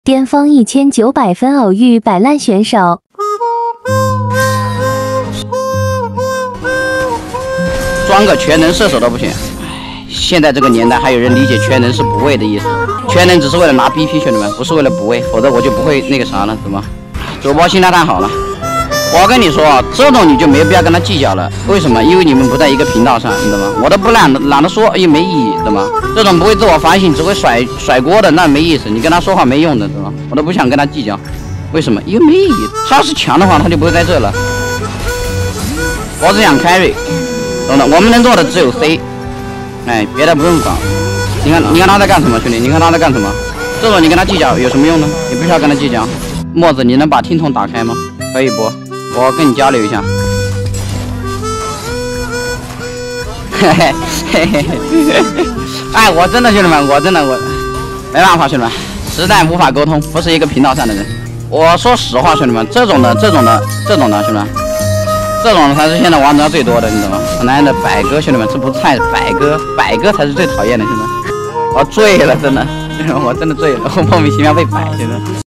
巅峰1900分偶遇摆烂选手。 装个全能射手都不行。现在这个年代还有人理解全能是补位的意思，全能只是为了拿 BP， 兄弟们，不是为了补位，否则我就不会那个啥了，怎么？主播心态太好了。我跟你说啊，这种你就没必要跟他计较了。为什么？因为你们不在一个频道上，你懂吗？我都不懒得说，也没意义，懂吗？这种不会自我反省，只会甩锅的，那没意思。你跟他说话没用的，懂吗？我都不想跟他计较。为什么？因为没意义。他要是强的话，他就不会在这了。我只想 carry， 懂的。我们能做的只有 C， 哎，别的不用管。你看他在干什么，兄弟？你看他在干什么？这种你跟他计较有什么用呢？你不需要跟他计较。墨子，你能把听筒打开吗？可以不？我跟你交流一下。嘿嘿嘿嘿嘿，哎，我真的兄弟们，我没办法，兄弟们，实在无法沟通，不是一个频道上的人。我说实话，兄弟们，这种的，兄弟们，这种才是现在玩家最多的，你懂吗？本来的百哥，兄弟们，这不是菜，百哥才是最讨厌的，兄弟们。我醉了，真的，我真的醉了，我莫名其妙被摆，兄弟们。